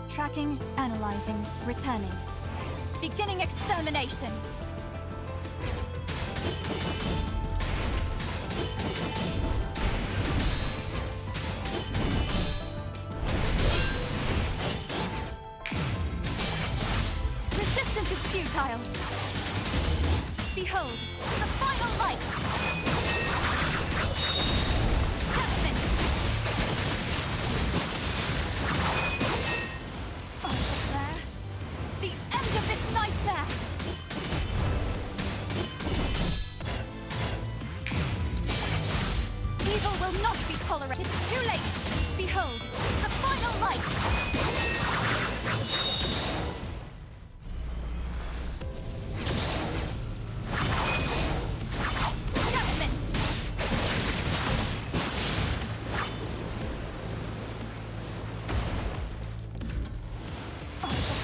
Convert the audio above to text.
Tracking, analyzing, returning. Beginning extermination! Resistance is futile! Behold, the final light! Judgment! The end of this nightmare! Evil will not be tolerated. Too late! Behold, the final light! Judgment! Oh,